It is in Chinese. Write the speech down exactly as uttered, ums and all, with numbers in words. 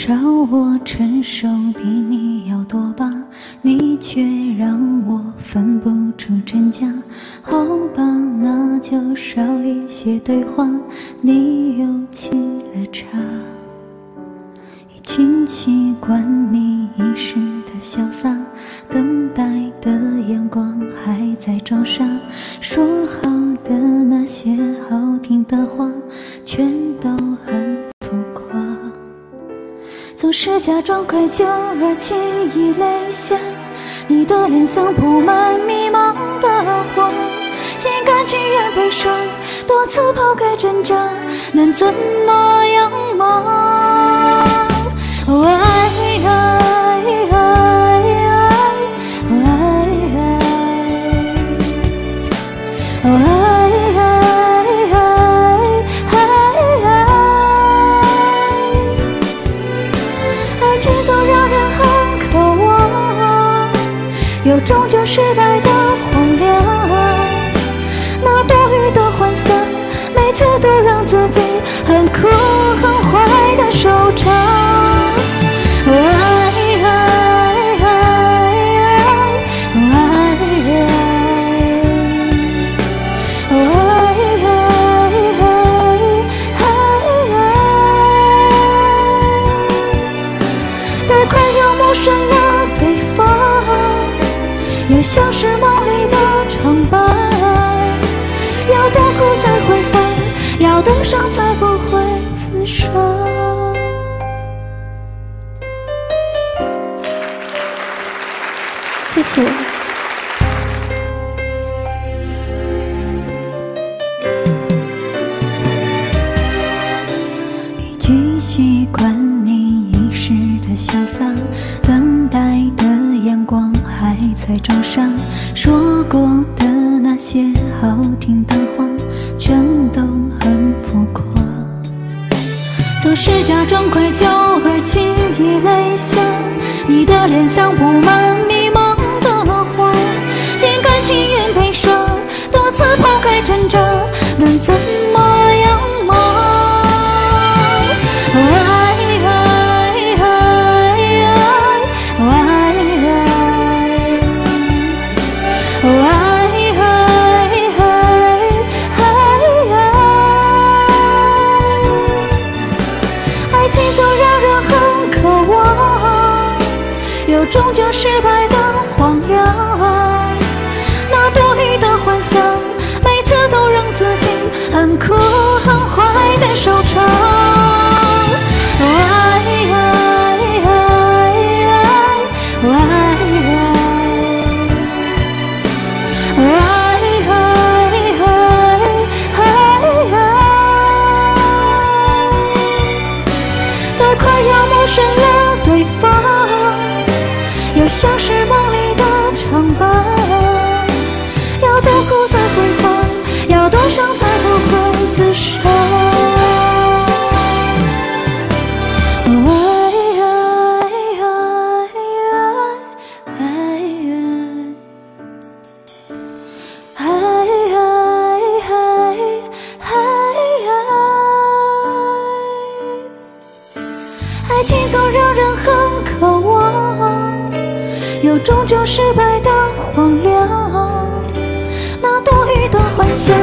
少我承受比你要多吧，你却让我分不出真假。好吧，那就少一些对话，你又沏了茶。已经习惯你一时的潇洒，等待的眼光还在装傻，说好的那些好听的话全都很浮夸，总是假装愧疚而轻易泪下，你的脸像铺满迷茫的花，心甘情愿悲伤，多次抛开挣扎，能怎么样吗？哦爱爱爱爱爱，哦爱爱爱爱，爱情总让人很渴望，又终究失败的荒凉，那多余的幻想，每次都让自己很苦很坏的收场。哦爱爱爱爱，哦爱爱，哦爱爱爱，都快要陌生了对方，又像是梦里的长白，要多苦才会放，要多伤才不会自伤。谢谢。已经习惯你一时的潇洒，等待的眼光还在装傻，说过的那些好听的话全都很浮夸，总是假装愧疚而轻易泪下，你的脸像铺满迷茫的花，心甘情愿悲伤，多次抛开挣扎，能怎么样吗？哦爱爱爱爱，哦爱爱，哦爱爱爱爱，爱情总让人很渴望，又终究失败的荒凉，那多余的幻想，每次都让自己很苦很坏的收场。哦爱爱爱爱，哦爱爱，哦爱爱爱爱，都快要陌生了对方，又像是梦里的长白，要多苦才会放，要多伤才不会自伤。哦爱爱爱爱爱，爱情总让人很渴望，又终究失败的荒凉，那多余的幻想，